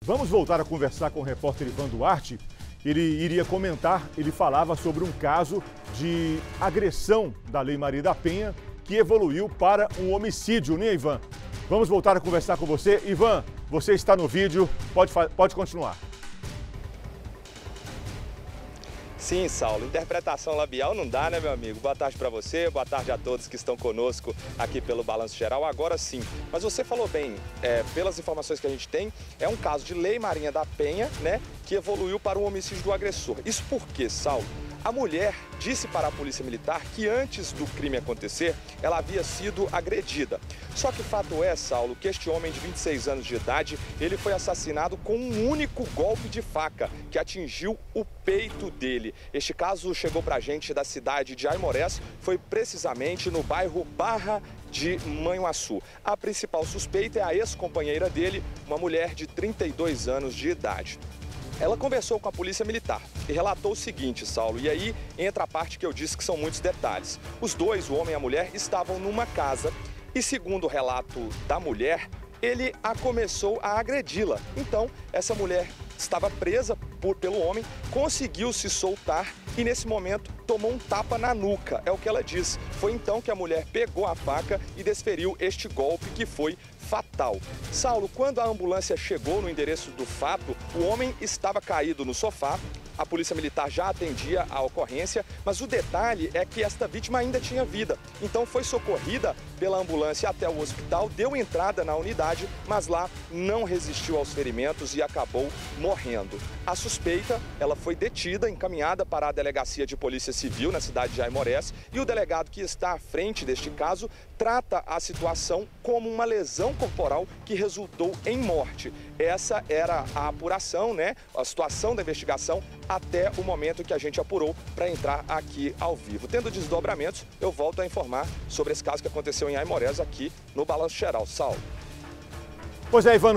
Vamos voltar a conversar com o repórter Ivan Duarte. Ele iria comentar, ele falava sobre um caso de agressão da Lei Maria da Penha que evoluiu para um homicídio, né, Ivan? Vamos voltar a conversar com você. Ivan, você está no vídeo, pode continuar. Sim, Saulo, interpretação labial não dá, né, meu amigo? Boa tarde para você, boa tarde a todos que estão conosco aqui pelo Balanço Geral. Agora sim, mas você falou bem, pelas informações que a gente tem, é um caso de Lei Maria da Penha, né, que evoluiu para um homicídio do agressor. Isso porque, Saulo, a mulher disse para a polícia militar que antes do crime acontecer, ela havia sido agredida. Só que fato é, Saulo, que este homem de 26 anos de idade, ele foi assassinado com um único golpe de faca que atingiu o peito dele. Este caso chegou pra gente da cidade de Aimorés, foi precisamente no bairro Barra de Manhuaçu. A principal suspeita é a ex-companheira dele, uma mulher de 32 anos de idade. Ela conversou com a polícia militar e relatou o seguinte, Saulo, e aí entra a parte que eu disse que são muitos detalhes. Os dois, o homem e a mulher, estavam numa casa e, segundo o relato da mulher, ele a começou a agredi-la. Então, essa mulher estava presa pelo homem, conseguiu se soltar e, nesse momento, tomou um tapa na nuca. É o que ela diz. Foi então que a mulher pegou a faca e desferiu este golpe que foi fatal. Saulo, quando a ambulância chegou no endereço do fato, o homem estava caído no sofá. A polícia militar já atendia a ocorrência, mas o detalhe é que esta vítima ainda tinha vida. Então foi socorrida pela ambulância até o hospital, deu entrada na unidade, mas lá não resistiu aos ferimentos e acabou morrendo. A suspeita, ela foi detida, encaminhada para a delegacia de polícia civil na cidade de Aimorés, e o delegado que está à frente deste caso trata a situação como uma lesão corporal que resultou em morte. Essa era a apuração, né? A situação da investigação até o momento que a gente apurou para entrar aqui ao vivo. Tendo desdobramentos, eu volto a informar sobre esse caso que aconteceu em Aimorés aqui no Balanço Geral. Saulo. Pois é, Ivan.